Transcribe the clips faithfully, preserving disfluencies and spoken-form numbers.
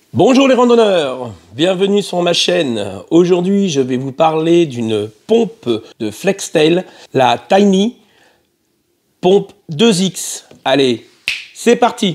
Bonjour les randonneurs, bienvenue sur ma chaîne. Aujourd'hui, je vais vous parler d'une pompe de Flextail, la Tiny Pompe deux X. Allez, c'est parti!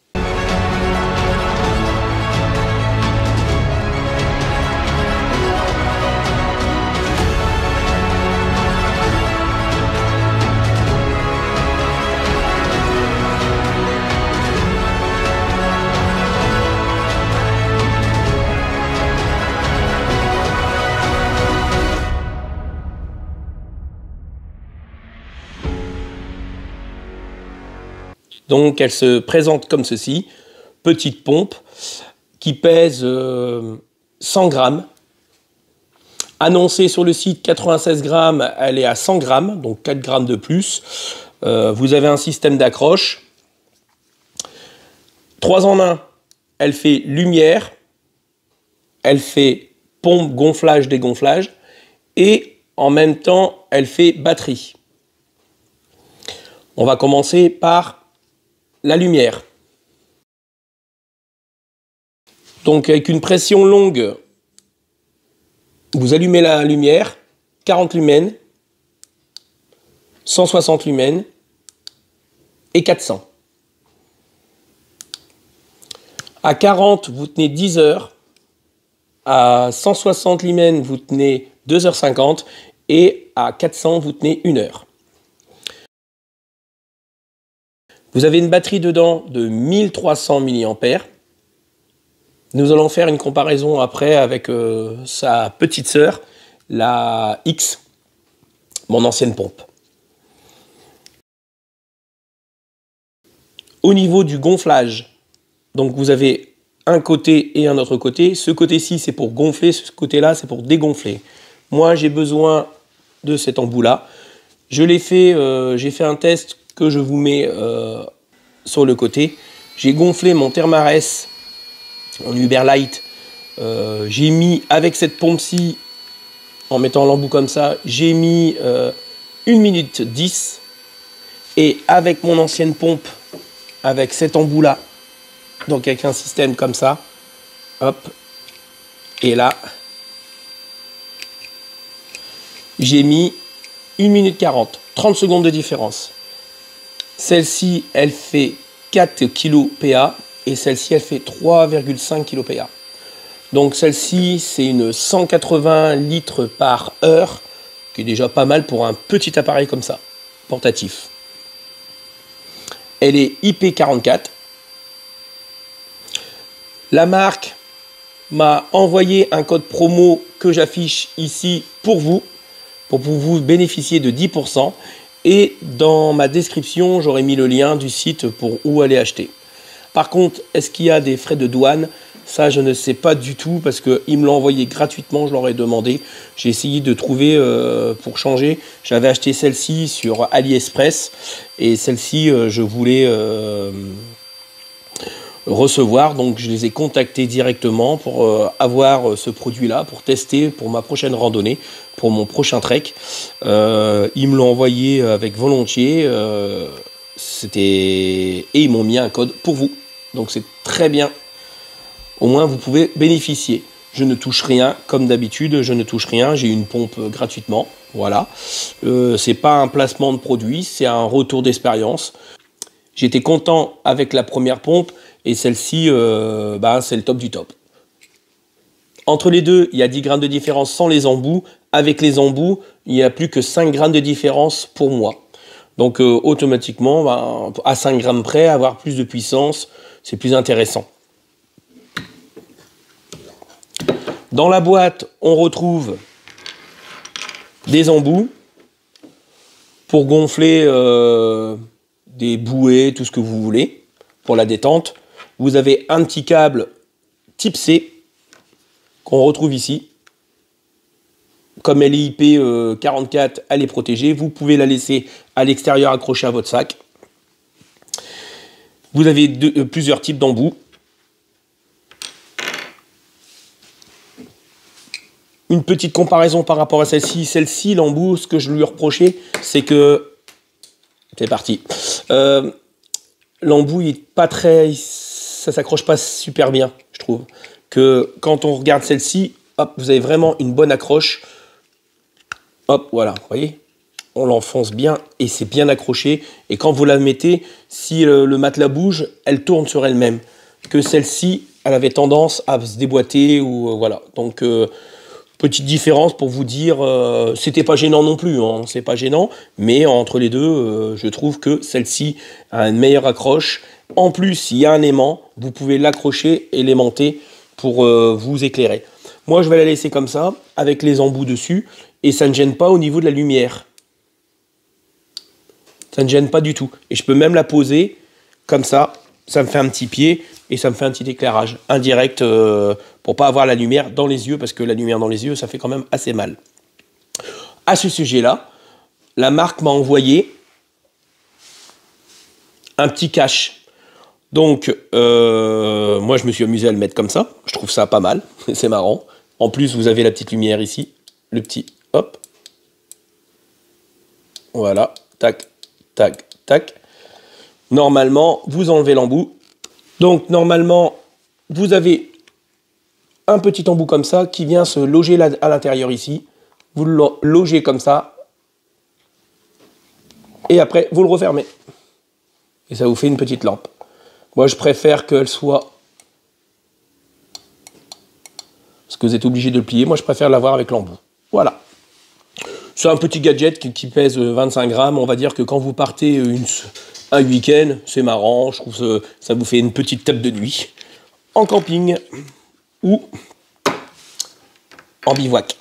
Donc elle se présente comme ceci, petite pompe qui pèse euh, cent grammes. Annoncée sur le site quatre-vingt-seize grammes, elle est à cent grammes, donc quatre grammes de plus. Euh, vous avez un système d'accroche. trois en un, elle fait lumière, elle fait pompe gonflage dégonflage et en même temps elle fait batterie. On va commencer par la lumière. Donc avec une pression longue, vous allumez la lumière, quarante lumens, cent soixante lumens et quatre cents. À quarante, vous tenez dix heures, à cent soixante lumens, vous tenez deux heures cinquante et à quatre cents, vous tenez une heure. Vous avez une batterie dedans de mille trois cents milliampères. Nous allons faire une comparaison après avec euh, sa petite sœur, la X, mon ancienne pompe. Au niveau du gonflage, donc vous avez un côté et un autre côté. Ce côté-ci, c'est pour gonfler, ce côté-là, c'est pour dégonfler. Moi, j'ai besoin de cet embout-là. Je l'ai fait, euh, j'ai fait un test que je vous mets euh, sur le côté. J'ai gonflé mon Thermarest en Uberlight. Euh, j'ai mis avec cette pompe-ci, en mettant l'embout comme ça, j'ai mis euh, une minute dix. Et avec mon ancienne pompe, avec cet embout-là, donc avec un système comme ça, hop, et là, j'ai mis une minute quarante, trente secondes de différence. Celle-ci, elle fait quatre kilopA et celle-ci, elle fait trois virgule cinq kilopA. Donc celle-ci, c'est une cent quatre-vingts litres par heure, qui est déjà pas mal pour un petit appareil comme ça, portatif. Elle est I P quarante-quatre. La marque m'a envoyé un code promo que j'affiche ici pour vous, pour vous bénéficier de dix pour cent. Et dans ma description, j'aurai mis le lien du site pour où aller acheter. Par contre, est-ce qu'il y a des frais de douane? Ça, je ne sais pas du tout parce qu'ils me l'ont envoyé gratuitement, je leur ai demandé. J'ai essayé de trouver euh, pour changer. J'avais acheté celle-ci sur AliExpress et celle-ci, euh, je voulais euh, recevoir. Donc, je les ai contactés directement pour euh, avoir ce produit-là, pour tester pour ma prochaine randonnée, pour mon prochain trek. Euh, ils me l'ont envoyé avec volontiers. Euh, c'était et ils m'ont mis un code pour vous. Donc, c'est très bien. Au moins, vous pouvez bénéficier. Je ne touche rien, comme d'habitude, je ne touche rien. J'ai une pompe gratuitement. Voilà. Euh, c'est pas un placement de produit, c'est un retour d'expérience. J'étais content avec la première pompe et celle-ci, euh, bah, c'est le top du top. Entre les deux, il y a dix grammes de différence sans les embouts. Avec les embouts, il n'y a plus que cinq grammes de différence pour moi. Donc euh, automatiquement, bah, à cinq grammes près, avoir plus de puissance, c'est plus intéressant. Dans la boîte, on retrouve des embouts pour gonfler euh, des bouées, tout ce que vous voulez, pour la détente. Vous avez un petit câble type C qu'on retrouve ici. Comme elle est I P quarante-quatre, elle est protégée. Vous pouvez la laisser à l'extérieur accrochée à votre sac. Vous avez deux, euh, plusieurs types d'embouts. Une petite comparaison par rapport à celle-ci. Celle-ci, l'embout, ce que je lui reprochais, c'est que... C'est parti. Euh, l'embout, il est pas très... Ça s'accroche pas super bien. Je je trouve. Que quand on regarde celle-ci, hop, vous avez vraiment une bonne accroche. Hop, voilà, vous voyez, on l'enfonce bien et c'est bien accroché. Et quand vous la mettez, si le, le matelas bouge, elle tourne sur elle-même. Que celle-ci, elle avait tendance à se déboîter ou euh, voilà. Donc euh, petite différence pour vous dire, euh, c'était pas gênant non plus, hein, c'est pas gênant, mais entre les deux, euh, je trouve que celle-ci a une meilleure accroche. En plus, il y a un aimant, vous pouvez l'accrocher et l'aimanter pour euh, vous éclairer. Moi, je vais la laisser comme ça, avec les embouts dessus, et ça ne gêne pas au niveau de la lumière. Ça ne gêne pas du tout. Et je peux même la poser comme ça, ça me fait un petit pied, et ça me fait un petit éclairage indirect euh, pour pas avoir la lumière dans les yeux, parce que la lumière dans les yeux, ça fait quand même assez mal. À ce sujet-là, la marque m'a envoyé un petit cache. Donc, euh, moi, je me suis amusé à le mettre comme ça. Je trouve ça pas mal, c'est marrant. En plus, vous avez la petite lumière ici, le petit, hop. Voilà, tac, tac, tac. Normalement, vous enlevez l'embout. Donc, normalement, vous avez un petit embout comme ça qui vient se loger là, à l'intérieur ici. Vous le logez comme ça. Et après, vous le refermez. Et ça vous fait une petite lampe. Moi, je préfère qu'elle soit... Parce que vous êtes obligé de le plier. Moi, je préfère l'avoir avec l'embout. Voilà. C'est un petit gadget qui, qui pèse vingt-cinq grammes. On va dire que quand vous partez une, un week-end, c'est marrant. Je trouve que ça vous fait une petite table de nuit. En camping ou en bivouac.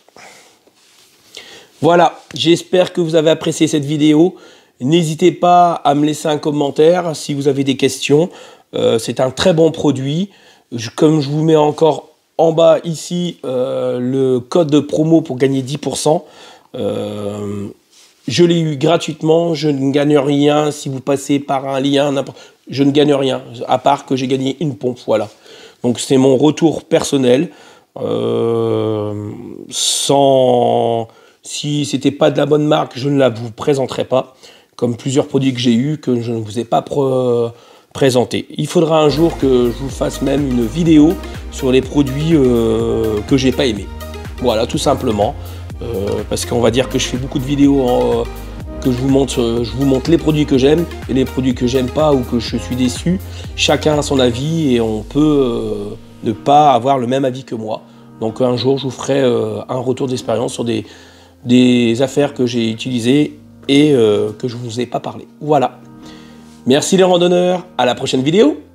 Voilà. J'espère que vous avez apprécié cette vidéo. N'hésitez pas à me laisser un commentaire si vous avez des questions. Euh, c'est un très bon produit. Je, comme je vous mets encore en bas ici euh, le code de promo pour gagner dix pour cent. Euh, je l'ai eu gratuitement. Je ne gagne rien si vous passez par un lien. Je ne gagne rien, à part que j'ai gagné une pompe. Voilà. Donc c'est mon retour personnel. Euh, sans... Si ce n'était pas de la bonne marque, je ne la vous présenterai pas. Comme plusieurs produits que j'ai eus que je ne vous ai pas pr présentés. Il faudra un jour que je vous fasse même une vidéo sur les produits euh, que j'ai pas aimés. Voilà, tout simplement. Euh, parce qu'on va dire que je fais beaucoup de vidéos en, euh, que je vous montre, euh, je vous montre les produits que j'aime et les produits que j'aime pas ou que je suis déçu. Chacun a son avis et on peut euh, ne pas avoir le même avis que moi. Donc un jour, je vous ferai euh, un retour d'expérience sur des, des affaires que j'ai utilisées et euh, que je ne vous ai pas parlé. Voilà. Merci les randonneurs, à la prochaine vidéo.